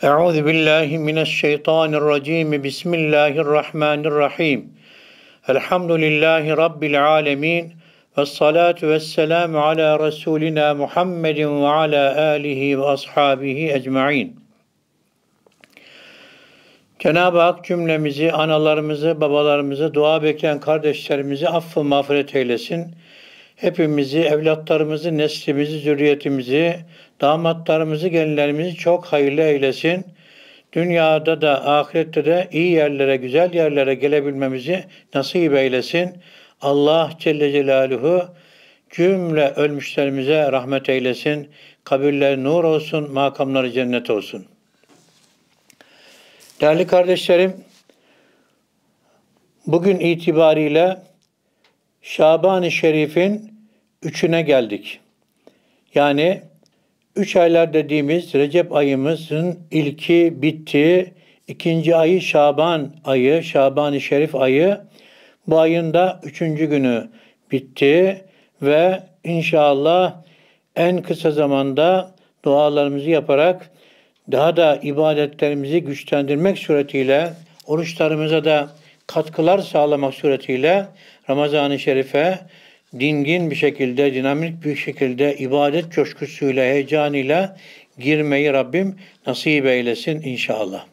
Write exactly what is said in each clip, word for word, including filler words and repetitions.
Euzu billahi mineşşeytanirracim. Bismillahirrahmanirrahim. Elhamdülillahi rabbil alamin. Ves salatu vesselamu ala rasulina Muhammedin ve ala alihi ve ashabihi ecmaîn. Cenab-ı Hak cümlemizi, analarımızı, babalarımızı, dua bekleyen kardeşlerimizi affı mağfiret eylesin. Hepimizi, evlatlarımızı, neslimizi, zürriyetimizi, damatlarımızı, gelinlerimizi çok hayırlı eylesin. Dünyada da, ahirette de iyi yerlere, güzel yerlere gelebilmemizi nasip eylesin. Allah Celle Celaluhu cümle ölmüşlerimize rahmet eylesin. Kabirleri nur olsun, makamları cennet olsun. Değerli kardeşlerim, bugün itibariyle Şaban-ı Şerif'in üçüne geldik. Yani üç aylar dediğimiz Recep ayımızın ilki bitti. İkinci ayı Şaban ayı, Şaban-ı Şerif ayı. Bu ayın da üçüncü günü bitti ve inşallah en kısa zamanda dualarımızı yaparak daha da ibadetlerimizi güçlendirmek suretiyle, oruçlarımıza da katkılar sağlamak suretiyle Ramazan-ı Şerif'e dingin bir şekilde, dinamik bir şekilde ibadet coşkusuyla, heyecanıyla girmeyi Rabbim nasip eylesin inşallah.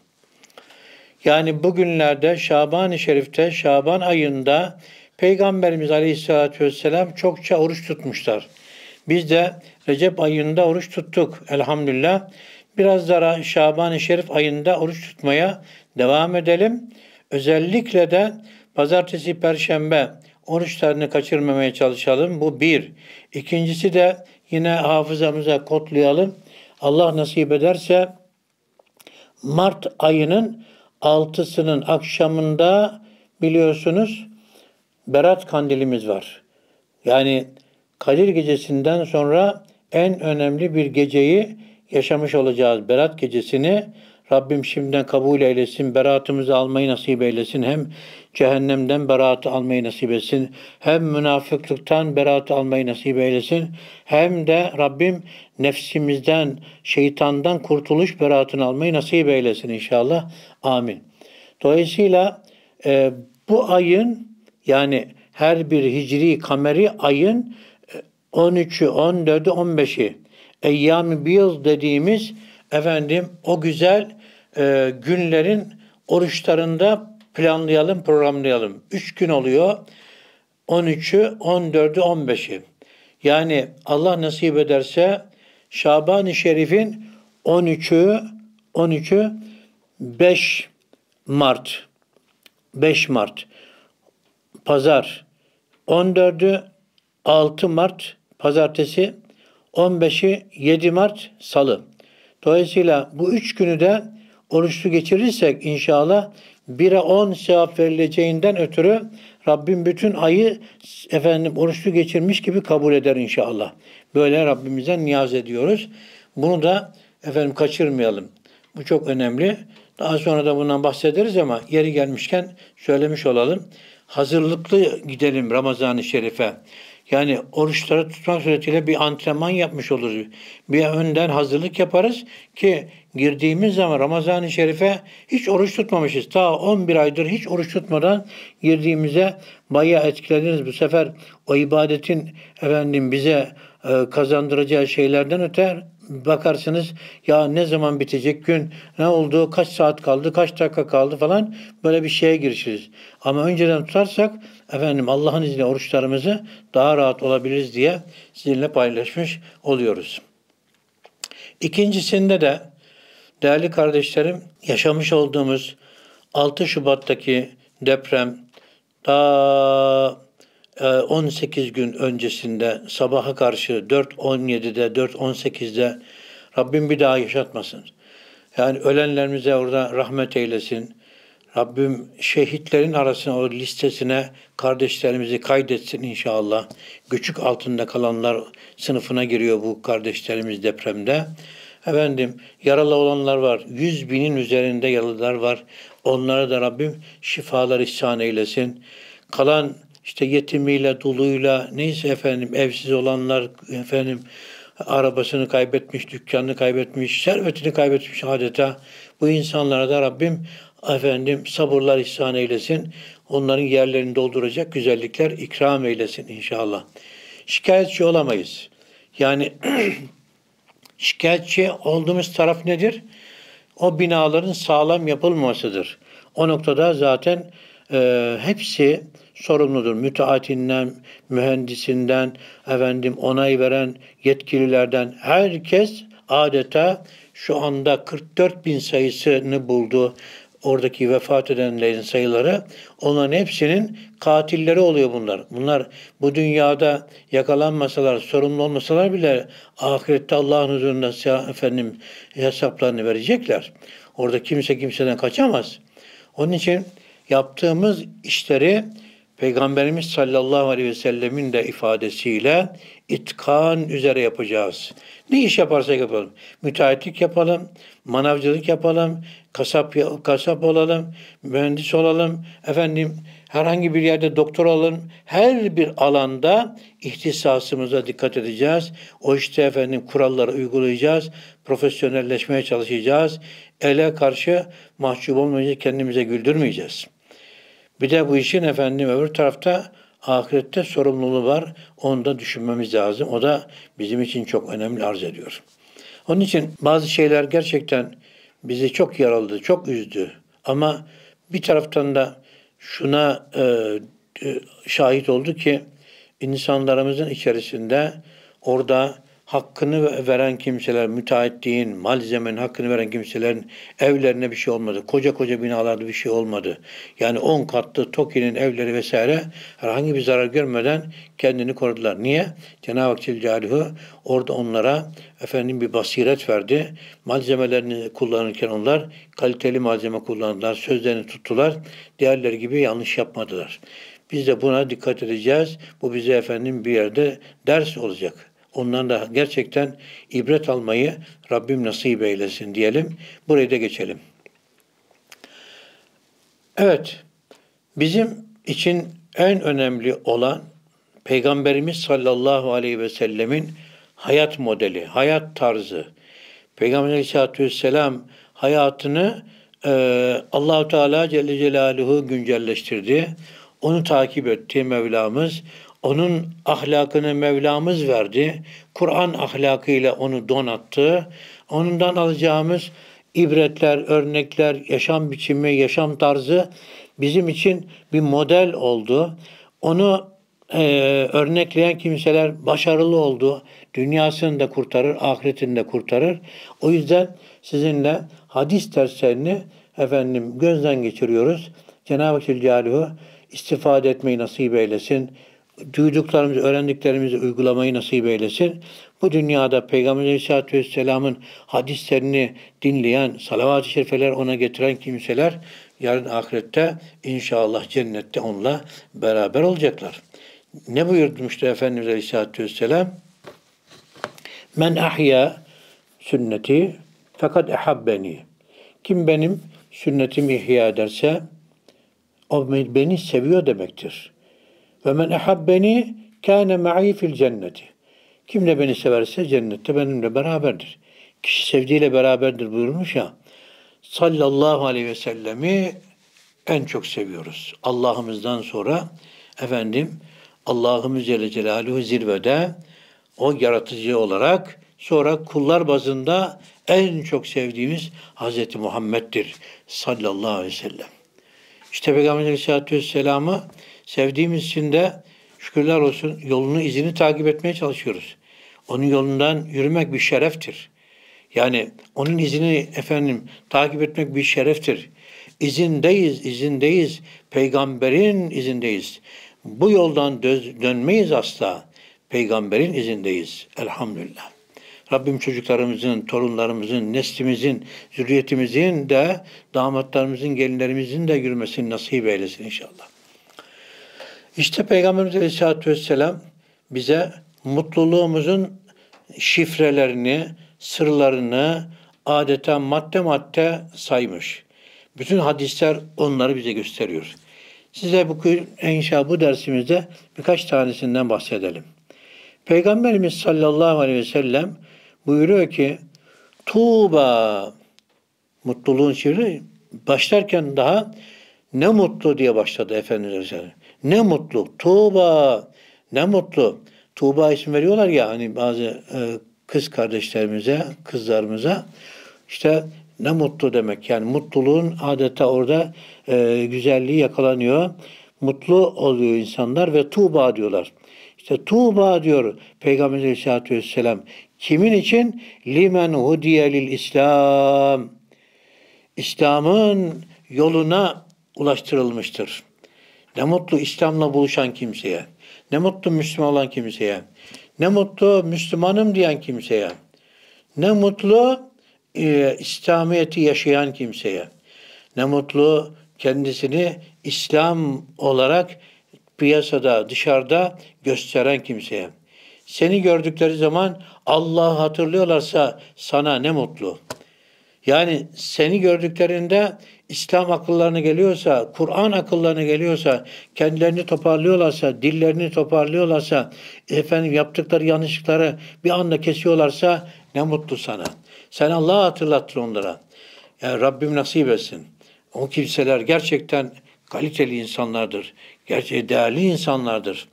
Yani bugünlerde Şaban-ı Şerif'te, Şaban ayında Peygamberimiz Aleyhisselatü Vesselam çokça oruç tutmuşlar. Biz de Recep ayında oruç tuttuk elhamdülillah. Biraz daha Şaban-ı Şerif ayında oruç tutmaya devam edelim. Özellikle de pazartesi, perşembe oruçlarını kaçırmamaya çalışalım. Bu bir. İkincisi de yine hafızamıza kodlayalım. Allah nasip ederse Mart ayının altısının akşamında biliyorsunuz Berat kandilimiz var. Yani Kadir gecesinden sonra en önemli bir geceyi yaşamış olacağız. Berat gecesini Rabbim şimdiden kabul eylesin, beratımızı almayı nasip eylesin. Hem cehennemden beratı almayı nasip etsin, hem münafıklıktan beratı almayı nasip eylesin, hem de Rabbim nefsimizden, şeytandan kurtuluş beratını almayı nasip eylesin inşallah. Amin. Dolayısıyla e, bu ayın, yani her bir hicri kameri ayın on üçü, on dördü, on beşi Eyyam-ı Biyız dediğimiz efendim o güzel e, günlerin oruçlarında planlayalım, programlayalım. Üç gün oluyor. on üçü, on dördü, on beşi. Yani Allah nasip ederse Şaban-ı Şerif'in on üçü, on üçü beş Mart. beş Mart. Pazar. on dördü altı Mart Pazartesi. on beşi yedi Mart Salı. Dolayısıyla bu üç günü de oruçlu geçirirsek inşallah bire on sevap verileceğinden ötürü Rabbim bütün ayı efendim oruçlu geçirmiş gibi kabul eder inşallah. Böyle Rabbimizden niyaz ediyoruz. Bunu da efendim kaçırmayalım. Bu çok önemli. Daha sonra da bundan bahsederiz ama yeri gelmişken söylemiş olalım. Hazırlıklı gidelim Ramazan-ı Şerif'e. Yani oruçları tutmak suretiyle bir antrenman yapmış oluruz. Bir önden hazırlık yaparız ki girdiğimiz zaman Ramazan-ı Şerif'e hiç oruç tutmamışız. Ta on bir aydır hiç oruç tutmadan girdiğimize bayağı etkileniriz. Bu sefer o ibadetin efendim bize e, kazandıracağı şeylerden öte bakarsınız ya ne zaman bitecek gün, ne oldu, kaç saat kaldı, kaç dakika kaldı falan böyle bir şeye girişiriz. Ama önceden tutarsak efendim Allah'ın izniyle oruçlarımızı daha rahat olabiliriz diye sizinle paylaşmış oluyoruz. İkincisinde de değerli kardeşlerim yaşamış olduğumuz altı Şubat'taki deprem daha on sekiz gün öncesinde sabaha karşı dört on yedide, dört on sekizde Rabbim bir daha yaşatmasın. Yani ölenlerimize orada rahmet eylesin. Rabbim şehitlerin arasına, o listesine kardeşlerimizi kaydetsin inşallah. Göçük altında kalanlar sınıfına giriyor bu kardeşlerimiz depremde. Efendim yaralı olanlar var. Yüz binin üzerinde yaralılar var. Onlara da Rabbim şifalar ihsan eylesin. Kalan işte yetimiyle, duluyla, neyse efendim evsiz olanlar, efendim arabasını kaybetmiş, dükkanını kaybetmiş, servetini kaybetmiş adeta. Bu insanlara da Rabbim efendim sabırlar ihsan eylesin. Onların yerlerini dolduracak güzellikler ikram eylesin inşallah. Şikayetçi olamayız. Yani şikayetçi olduğumuz taraf nedir? O binaların sağlam yapılmamasıdır. O noktada zaten e, hepsi sorumludur. Müteahhitinden, mühendisinden, efendim onay veren yetkililerden herkes adeta şu anda kırk dört bin sayısını buldu. Oradaki vefat edenlerin sayıları, onların hepsinin katilleri oluyor bunlar. Bunlar bu dünyada yakalanmasalar, sorumlu olmasalar bile ahirette Allah'ın huzurunda efendim hesaplarını verecekler. Orada kimse kimseden kaçamaz. Onun için yaptığımız işleri Peygamberimiz sallallahu aleyhi ve sellemin de ifadesiyle itkan üzere yapacağız. Ne iş yaparsak yapalım. Müteahhitlik yapalım, manavcılık yapalım, kasap kasap olalım, mühendis olalım, efendim herhangi bir yerde doktor olalım. Her bir alanda ihtisasımıza dikkat edeceğiz. O işte efendim kuralları uygulayacağız, profesyonelleşmeye çalışacağız. Ele karşı mahcup olmayacağız, kendimize güldürmeyeceğiz. Bir de bu işin efendim öbür tarafta ahirette sorumluluğu var. Onu da düşünmemiz lazım. O da bizim için çok önemli arz ediyor. Onun için bazı şeyler gerçekten bizi çok yaraladı, çok üzdü. Ama bir taraftan da şuna e, e, şahit oldu ki insanlarımızın içerisinde orada hakkını veren kimseler, müteahhitliğin, malzemenin hakkını veren kimselerin evlerine bir şey olmadı. Koca koca binalarda bir şey olmadı. Yani on katlı TOKİ'nin evleri vesaire herhangi bir zarar görmeden kendini korudular. Niye? Cenab-ı Hak Celle Celaluhu orada onlara efendim bir basiret verdi. Malzemelerini kullanırken onlar kaliteli malzeme kullandılar, sözlerini tuttular. Diğerleri gibi yanlış yapmadılar. Biz de buna dikkat edeceğiz. Bu bize efendim bir yerde ders olacak. Ondan da gerçekten ibret almayı Rabbim nasip eylesin diyelim. Buraya da geçelim. Evet, bizim için en önemli olan Peygamberimiz sallallahu aleyhi ve sellemin hayat modeli, hayat tarzı. Peygamber aleyhissalatü vesselam hayatını e, Allah-u Teala Celle Celaluhu güncelleştirdi. Onu takip etti Mevlamız. Onun ahlakını Mevlamız verdi. Kur'an ahlakıyla onu donattı. Ondan alacağımız ibretler, örnekler, yaşam biçimi, yaşam tarzı bizim için bir model oldu. Onu e, örnekleyen kimseler başarılı oldu. Dünyasını da kurtarır, ahiretini de kurtarır. O yüzden sizinle hadis derslerini efendim gözden geçiriyoruz. Cenab-ı Hak Celle Celaluhu istifade etmeyi nasip eylesin. Duyduklarımızı, öğrendiklerimizi uygulamayı nasip eylesin. Bu dünyada Peygamber Aleyhisselatü Vesselam'ın hadislerini dinleyen, salavat-ı şerifeler ona getiren kimseler yarın ahirette inşallah cennette onunla beraber olacaklar. Ne buyurmuştu Efendimiz Aleyhisselatü Vesselam? Men ahya sünneti fakat ehabbeni. Kim benim sünnetimi ihya ederse o beni seviyor demektir. Ve men ehabbeni kâne ma'i fil cenneti. Kim de beni severse cennette benimle beraberdir. Kişi sevdiğiyle beraberdir buyurmuş ya. Sallallahu aleyhi ve sellemi en çok seviyoruz. Allah'ımızdan sonra efendim Allah'ımız Celle Celaluhu zirvede, o yaratıcı olarak, sonra kullar bazında en çok sevdiğimiz Hazreti Muhammed'dir sallallahu aleyhi ve sellem. İşte Peygamber Aleyhisselatü Vesselam'ı sevdiğimiz için de şükürler olsun yolunu, izini takip etmeye çalışıyoruz. Onun yolundan yürümek bir şereftir. Yani onun izini efendim takip etmek bir şereftir. İzindeyiz, izindeyiz. Peygamberin izindeyiz. Bu yoldan dö- dönmeyiz asla. Peygamberin izindeyiz. Elhamdülillah. Rabbim çocuklarımızın, torunlarımızın, neslimizin, zürriyetimizin de, damatlarımızın, gelinlerimizin de yürümesini nasip eylesin inşallah. İşte Peygamberimiz Aleyhisselatü Vesselam bize mutluluğumuzun şifrelerini, sırlarını adeta madde madde saymış. Bütün hadisler onları bize gösteriyor. Size bugün inşallah bu dersimizde birkaç tanesinden bahsedelim. Peygamberimiz sallallahu aleyhi ve sellem buyuruyor ki Tuğba, mutluluğun sırrı, başlarken daha ne mutlu diye başladı Efendimiz. Ne mutlu. Tuğba. Ne mutlu. Tuğba isim veriyorlar ya hani bazı e, kız kardeşlerimize, kızlarımıza. İşte ne mutlu demek. Yani mutluluğun adeta orada e, güzelliği yakalanıyor. Mutlu oluyor insanlar ve Tuğba diyorlar. İşte Tuğba diyor Peygamber Aleyhisselatü Vesselam. Kimin için? Limen hudiye lil İslam. İslam'ın yoluna ulaştırılmıştır. Ne mutlu İslam'la buluşan kimseye. Ne mutlu Müslüman olan kimseye. Ne mutlu Müslümanım diyen kimseye. Ne mutlu e, İslamiyet'i yaşayan kimseye. Ne mutlu kendisini İslam olarak piyasada, dışarıda gösteren kimseye. Seni gördükleri zaman Allah'ı hatırlıyorlarsa sana ne mutlu. Yani seni gördüklerinde İslam akıllarına geliyorsa, Kur'an akıllarına geliyorsa, kendilerini toparlıyorlarsa, dillerini toparlıyorlarsa, efendim yaptıkları yanlışlıkları bir anda kesiyorlarsa ne mutlu sana. Sen Allah'ı hatırlattın onlara. Yani Rabbim nasip etsin. O kimseler gerçekten kaliteli insanlardır. Gerçekten değerli insanlardır.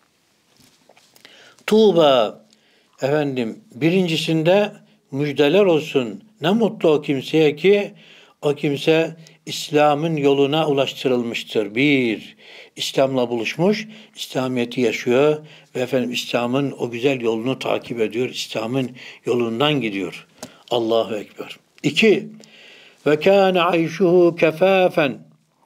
Tuğba, efendim birincisinde müjdeler olsun. Ne mutlu o kimseye ki o kimse İslam'ın yoluna ulaştırılmıştır. Bir, İslam'la buluşmuş, İslamiyet'i yaşıyor ve efendim İslam'ın o güzel yolunu takip ediyor. İslam'ın yolundan gidiyor. Allahu Ekber. İki, ve kâne ayşuhu kefâfen.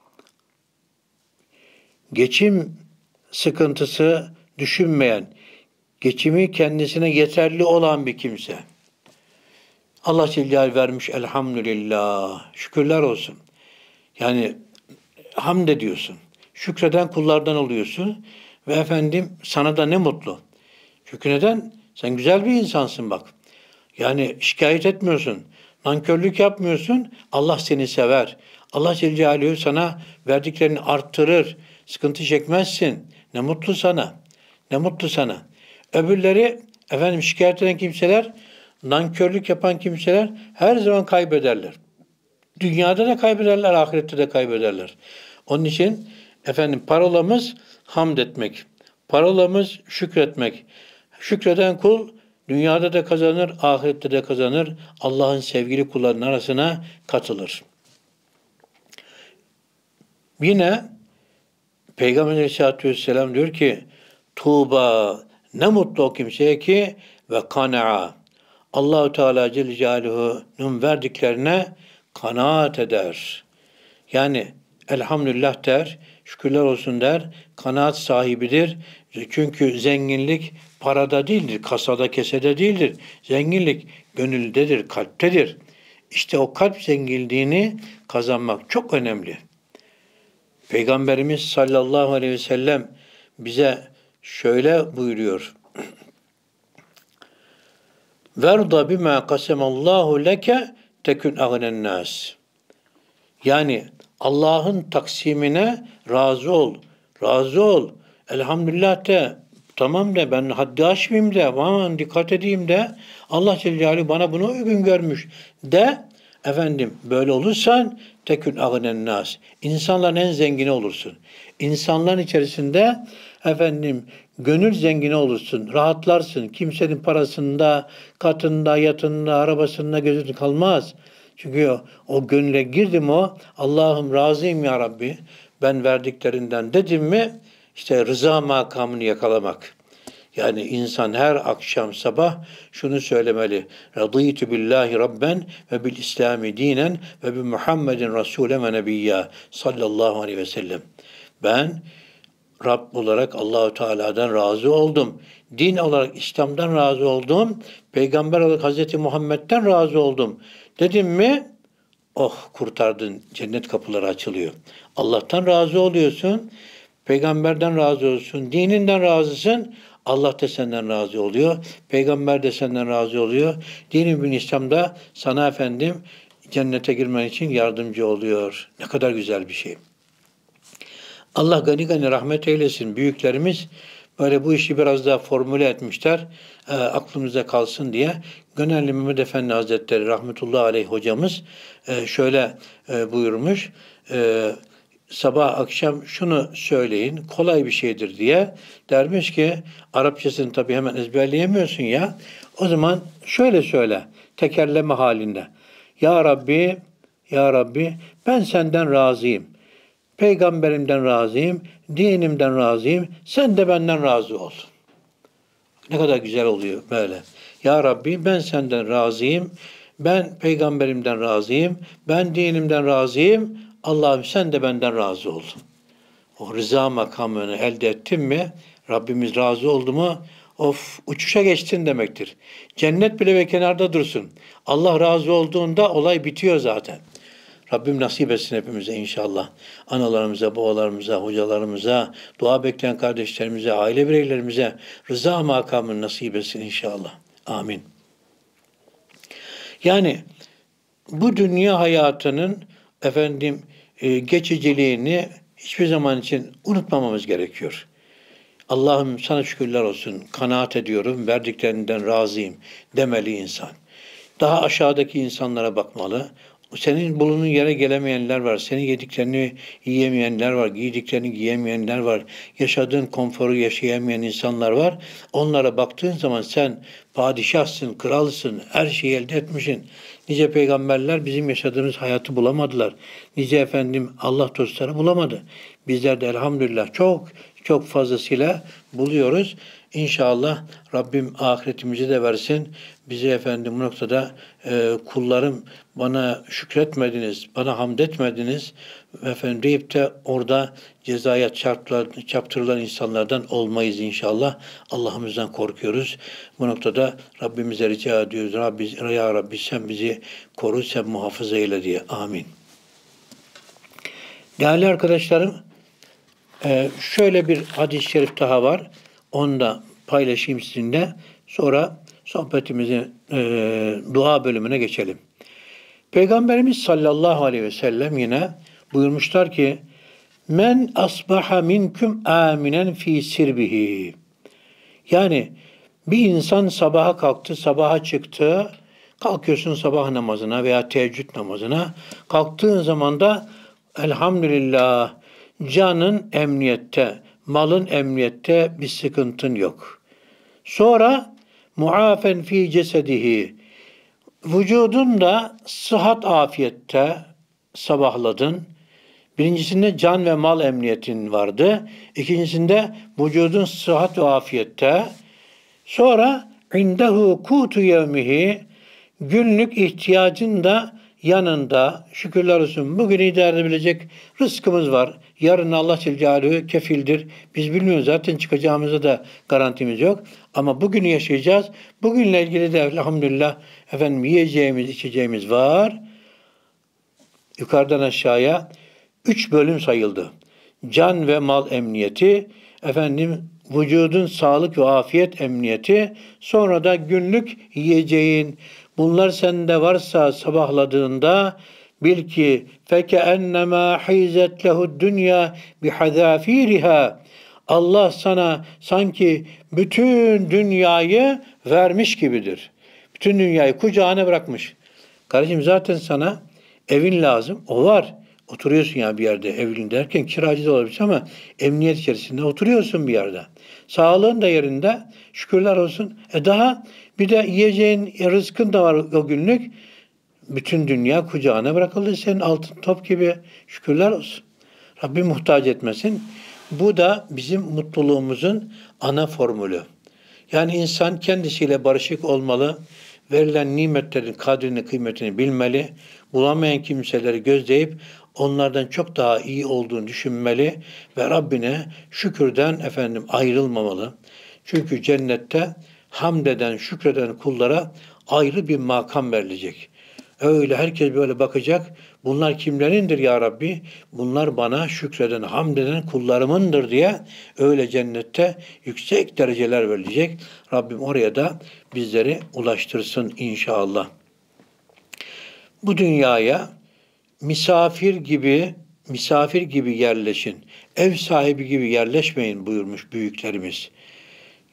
Geçim sıkıntısı düşünmeyen, geçimi kendisine yeterli olan bir kimse. Allah Celle vermiş elhamdülillah. Şükürler olsun. Yani hamd ediyorsun. Şükreden kullardan oluyorsun. Ve efendim sana da ne mutlu. Çünkü neden? Sen güzel bir insansın bak. Yani şikayet etmiyorsun. Nankörlük yapmıyorsun. Allah seni sever. Allah Celle Celaluhu sana verdiklerini arttırır. Sıkıntı çekmezsin. Ne mutlu sana. Ne mutlu sana. Öbürleri efendim şikayet eden kimseler, nankörlük yapan kimseler her zaman kaybederler. Dünyada da kaybederler, ahirette de kaybederler. Onun için efendim parolamız hamd etmek. Parolamız şükretmek. Şükreden kul dünyada da kazanır, ahirette de kazanır. Allah'ın sevgili kullarının arasına katılır. Yine Peygamber Aleyhisselatü Vesselam diyor ki Tuğba, ne mutlu o kimseye ki ve kana'a. Allah-u Teala Celle Celaluhu'nun verdiklerine kanaat eder. Yani elhamdülillah der, şükürler olsun der, kanaat sahibidir. Çünkü zenginlik parada değildir, kasada kesede değildir. Zenginlik gönüldedir, kalptedir. İşte o kalp zenginliğini kazanmak çok önemli. Peygamberimiz sallallahu aleyhi ve sellem bize şöyle buyuruyor. Verda bima kasemallahu leke tekün agnen nas. Yani Allah'ın taksimine razı ol. Razı ol. Elhamdülillah de. Tamam de ben haddi aşmayayım de. Aman dikkat edeyim de. Allah Celle Celaluhu bana bunu uygun görmüş de. Efendim böyle olursan tekün agnen nas. İnsanların en zengini olursun. İnsanların içerisinde efendim gönül zengini olursun. Rahatlarsın. Kimsenin parasında, katında, yatında, arabasında gözün kalmaz. Çünkü o, o gönüle girdim o Allah'ım razıyım ya Rabbi ben verdiklerinden dedim mi işte rıza makamını yakalamak. Yani insan her akşam sabah şunu söylemeli. Radîtü billahi rabben ve bil İslami dinen ve bi Muhammedin Rasûle ve nebiyya sallallahu aleyhi ve sellem. Ben Rab olarak Allahu Teala'dan razı oldum. Din olarak İslam'dan razı oldum. Peygamber olarak Hazreti Muhammed'den razı oldum. Dedim mi? Oh kurtardın. Cennet kapıları açılıyor. Allah'tan razı oluyorsun. Peygamberden razı olsun. Dininden razısın. Allah da senden razı oluyor. Peygamber de senden razı oluyor. Din-i bin İslam'da sana efendim cennete girmen için yardımcı oluyor. Ne kadar güzel bir şey. Allah gani gani rahmet eylesin. Büyüklerimiz böyle bu işi biraz daha formüle etmişler. E, aklımıza kalsın diye. Gönenli Mehmet Efendi Hazretleri rahmetullahi aleyh hocamız e, şöyle e, buyurmuş. E, sabah akşam şunu söyleyin, kolay bir şeydir diye. Dermiş ki, Arapçasını tabii hemen ezberleyemiyorsun ya. O zaman şöyle söyle, tekerleme halinde. Ya Rabbi, Ya Rabbi, ben senden razıyım. Peygamberimden razıyım, dinimden razıyım, sen de benden razı ol. Ne kadar güzel oluyor böyle. Ya Rabbi, ben senden razıyım, ben peygamberimden razıyım, ben dinimden razıyım, Allah'ım sen de benden razı ol. O rıza makamını elde ettin mi, Rabbimiz razı oldu mu, of uçuşa geçtin demektir. Cennet bile ve kenarda dursun. Allah razı olduğunda olay bitiyor zaten. Rabbim nasip etsin hepimize inşallah. Analarımıza, babalarımıza, hocalarımıza, dua bekleyen kardeşlerimize, aile bireylerimize rıza makamını nasip etsin inşallah. Amin. Yani bu dünya hayatının efendim e, geçiciliğini hiçbir zaman için unutmamamız gerekiyor. Allah'ım sana şükürler olsun, kanaat ediyorum, verdiklerinden razıyım demeli insan. Daha aşağıdaki insanlara bakmalı. Senin bulunduğun yere gelemeyenler var. Senin yediklerini yiyemeyenler var. Giydiklerini giyemeyenler var. Yaşadığın konforu yaşayamayan insanlar var. Onlara baktığın zaman sen padişahsın, kralsın, her şeyi elde etmişsin. Nice peygamberler bizim yaşadığımız hayatı bulamadılar. Nice efendim Allah dostları bulamadı. Bizler de elhamdülillah çok çok fazlasıyla buluyoruz. İnşallah Rabbim ahiretimizi de versin. Bize efendim bu noktada e, kullarım bana şükretmediniz, bana hamd etmediniz efendim deyip de orada cezaya çarptılar, çarptırılan insanlardan olmayız inşallah. Allah'ımızdan korkuyoruz. Bu noktada Rabbimize rica ediyoruz. Rabbi, ya Rabbi sen bizi koru, sen muhafaza eyle diye. Amin. Değerli arkadaşlarım, e, şöyle bir hadis-i şerif daha var. Onu da paylaşayım sizinle. Sonra sohbetimizin e, dua bölümüne geçelim. Peygamberimiz sallallahu aleyhi ve sellem yine buyurmuşlar ki, men asbaha minkum aminen fi sirbihi. Yani bir insan sabaha kalktı, sabaha çıktı, kalkıyorsun sabah namazına veya teheccüd namazına, kalktığın zaman da elhamdülillah canın emniyette, malın emniyette, bir sıkıntın yok. Sonra muafen fi cesedihi, vücudun da sıhhat afiyette sabahladın. Birincisinde can ve mal emniyetin vardı. İkincisinde vücudun sıhhat ve afiyette. Sonra indehu kutu yevmihi, günlük ihtiyacın da yanında, şükürler olsun bugün idare edebilecek rızkımız var. Yarın Allah Celle Celaluhu kefildir. Biz bilmiyoruz, zaten çıkacağımıza da garantimiz yok. Ama bugünü yaşayacağız. Bugünle ilgili de elhamdülillah efendim yiyeceğimiz, içeceğimiz var. Yukarıdan aşağıya üç bölüm sayıldı. Can ve mal emniyeti, efendim vücudun sağlık ve afiyet emniyeti, sonra da günlük yiyeceğin. Bunlar sende varsa sabahladığında bil ki feke ennema hizet lehu dünya bihazafiriha. Allah sana sanki bütün dünyayı vermiş gibidir. Bütün dünyayı kucağına bırakmış. Kardeşim zaten sana evin lazım. O var. Oturuyorsun ya bir yerde, evin derken kiracı da olabilir ama emniyet içerisinde oturuyorsun bir yerde. Sağlığın da yerinde, şükürler olsun. E daha bir de yiyeceğin, rızkın da var o günlük. Bütün dünya kucağına bırakıldı senin, altın top gibi. Şükürler olsun. Rabbim muhtaç etmesin. Bu da bizim mutluluğumuzun ana formülü. Yani insan kendisiyle barışık olmalı. Verilen nimetlerin kadrini, kıymetini bilmeli. Bulamayan kimseleri gözleyip onlardan çok daha iyi olduğunu düşünmeli ve Rabbine şükürden efendim ayrılmamalı. Çünkü cennette hamd eden, şükreden kullara ayrı bir makam verilecek. Öyle herkes böyle bakacak. Bunlar kimlerindir ya Rabbi? Bunlar bana şükreden, hamd eden kullarımındır diye öyle cennette yüksek dereceler verilecek. Rabbim oraya da bizleri ulaştırsın inşallah. Bu dünyaya misafir gibi, misafir gibi yerleşin. Ev sahibi gibi yerleşmeyin buyurmuş büyüklerimiz.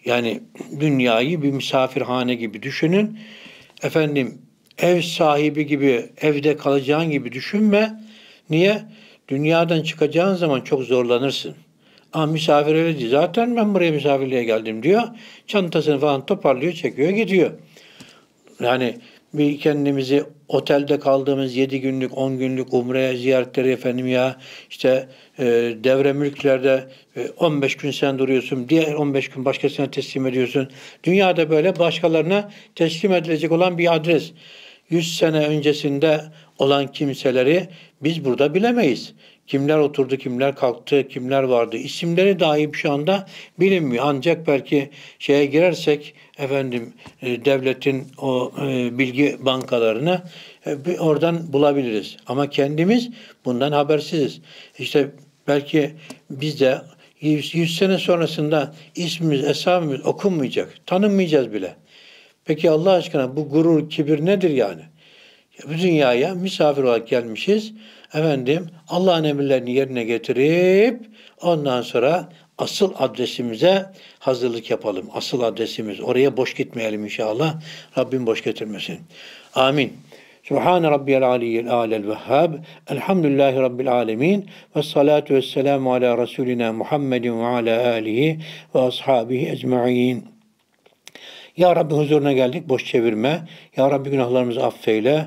Yani dünyayı bir misafirhane gibi düşünün. Efendim ev sahibi gibi, evde kalacağın gibi düşünme. Niye? Dünyadan çıkacağın zaman çok zorlanırsın. Ama misafir öyle değil. Zaten ben buraya misafirliğe geldim diyor. Çantasını falan toparlıyor, çekiyor, gidiyor. Yani bir kendimizi otelde kaldığımız yedi günlük, on günlük umre ziyaretleri efendim ya işte e, devre mülklerde e, on beş gün sen duruyorsun, diğer on beş gün başkasına teslim ediyorsun. Dünyada böyle başkalarına teslim edilecek olan bir adres. yüz sene öncesinde olan kimseleri biz burada bilemeyiz. Kimler oturdu, kimler kalktı, kimler vardı. İsimleri dahi şu anda bilinmiyor. Ancak belki şeye girersek efendim e, devletin o e, bilgi bankalarına e, bir oradan bulabiliriz. Ama kendimiz bundan habersiziz. İşte belki biz de yüz, yüz sene sonrasında ismimiz, esamimiz okunmayacak. Tanınmayacağız bile. Peki Allah aşkına bu gurur, kibir nedir yani? Bu dünyaya misafir olarak gelmişiz. Efendim Allah'ın emirlerini yerine getirip ondan sonra asıl adresimize hazırlık yapalım. Asıl adresimiz. Oraya boş gitmeyelim inşallah. Rabbim boş getirmesin. Amin. Subhane rabbiyel aliyyil alel vehhab. Elhamdülillahi rabbil alemin. Ve salatu vesselamu ala Resulina Muhammedin ve ala alihi ve ashabihi ecma'in. Ya Rabbi huzuruna geldik, boş çevirme. Ya Rabbi günahlarımızı affeyle.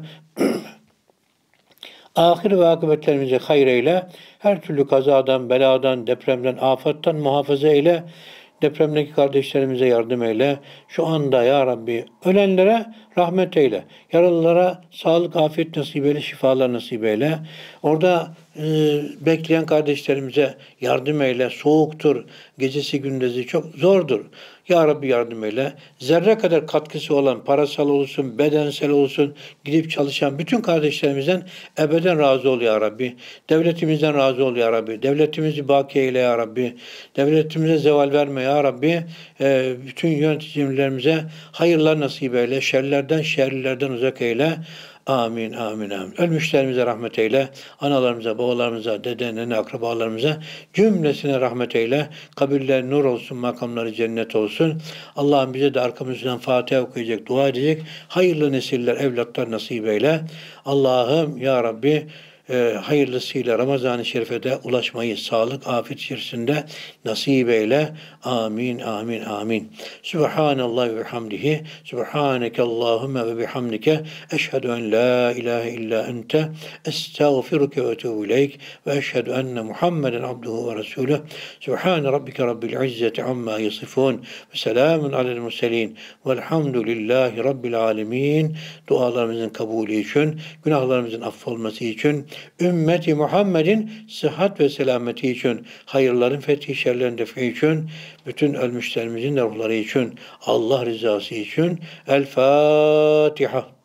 Ahir ve akıbetlerimizi hayır eyle. Her türlü kazadan, beladan, depremden, afattan muhafaza eyle. Depremdeki kardeşlerimize yardım eyle. Şu anda ya Rabbi ölenlere rahmet eyle. Yaralılara sağlık, afiyet nasip eyle, şifalar nasip eyle. Orada e, bekleyen kardeşlerimize yardım eyle. Soğuktur, gecesi gündüzü çok zordur. Ya Rabbi yardım eyle. Zerre kadar katkısı olan, parasal olsun, bedensel olsun, gidip çalışan bütün kardeşlerimizden ebeden razı ol ya Rabbi. Devletimizden razı ol ya Rabbi. Devletimizi baki eyle ya Rabbi. Devletimize zeval verme ya Rabbi. E, bütün yöneticilerimize hayırlar nasip eyle. Şerlerden, şerlilerden uzak eyle. Amin, amin, amin. Ölmüşlerimize rahmet eyle. Analarımıza, babalarımıza, dede, nene, akrabalarımıza cümlesine rahmet eyle. Kabirler nur olsun, makamları cennet olsun. Allah'ım bize de arkamızdan Fatiha okuyacak, dua edecek. Hayırlı nesiller, evlatlar nasip eyle. Allah'ım ya Rabbi e, hayırlısıyla Ramazan-ı Şerif'e de ulaşmayı sağlık, afiyet içerisinde nasip eyle. Amin, amin, amin. Subhanallah ve hamdihi. Subhaneke Allahümme ve bihamdike. Eşhedü en la ilahe illa ente. Estağfiruke ve etubu ileyk. Ve eşhedü enne Muhammeden abduhu ve resulüh. Subhane rabbike rabbil izzeti amma yasifun. Ve selamun alel murselin. Velhamdülillahi rabbil alemin. Dualarımızın kabulü için, günahlarımızın affolması için, ümmeti Muhammed'in sıhhat ve selameti için, hayırların fethi, şerlerin defi için, bütün ölmüşlerimizin de ruhları için, Allah rızası için. El Fatiha.